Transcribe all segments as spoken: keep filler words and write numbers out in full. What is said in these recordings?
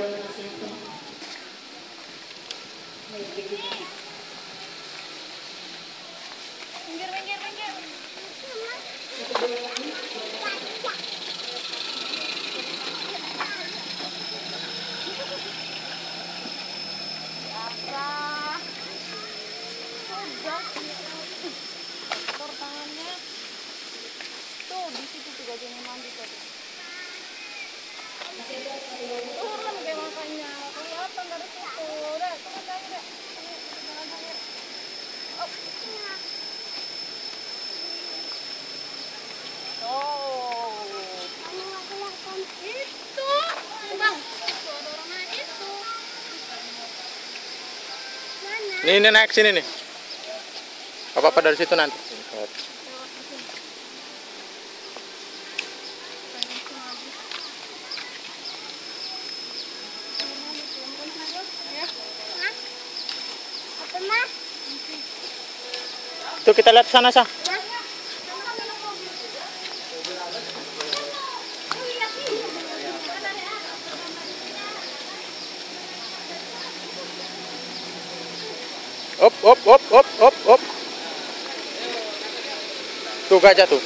Minggir, minggir, minggir. Kotor tangannya. Tuh, di situ tuh gajahnya mandi tadi. Turun kayak makanya. Kelihatan dari situ. Udah, turun lagi deh. Jangan jangan. Oh. Oh. Itu. Bang. Itu ada orang itu. Mana? Nih, ini naik sini nih. Apa-apa dari situ nanti. Tuh kita lihat sana sah. Op op op op op op. Tuh gajah tuh.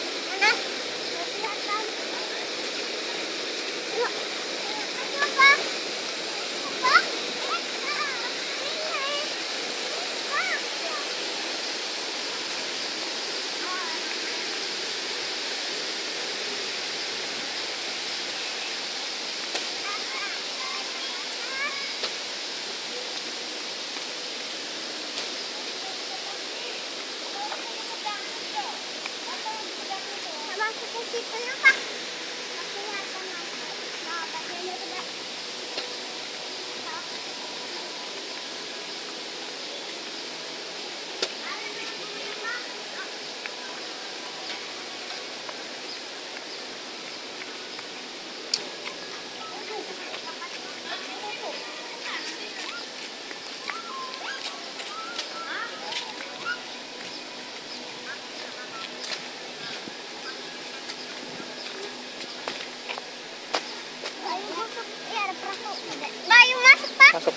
Masuk.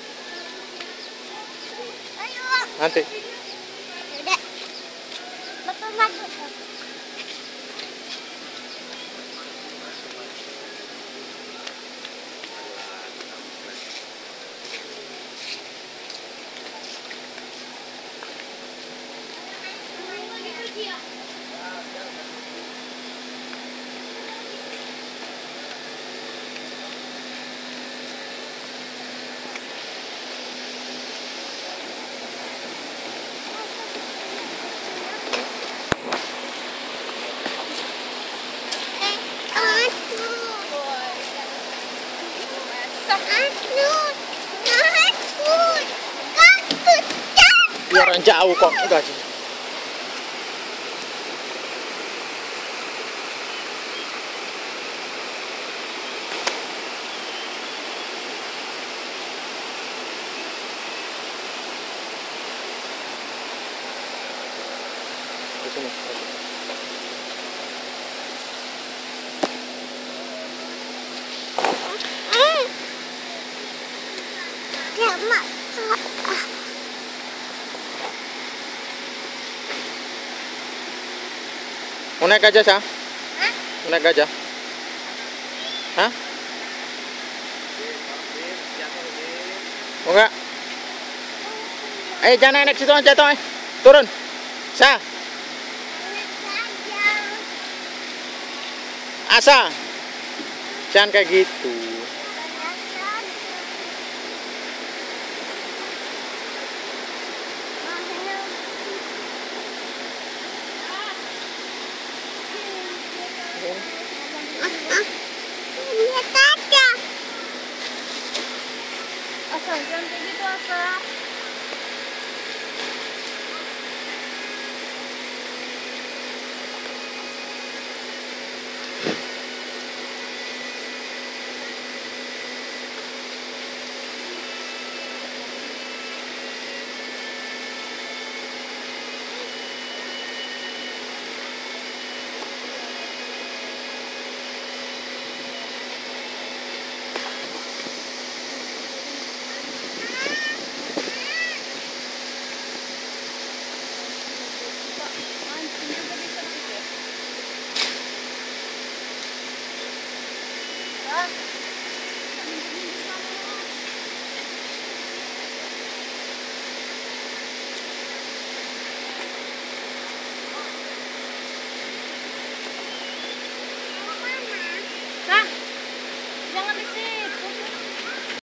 Ayo. Nanti. Udah. Bapak masuk. Ya orang jauh kok enggak sih. Di sini. Ya, Mak. Mau naik gajah, Sah? Hah? Mau naik gajah? Hah? Mau nggak? Eh, jangan naik situ aja, jatuh, eh. Turun. Sah. Asa. Jangan kayak gitu. Ah, ah.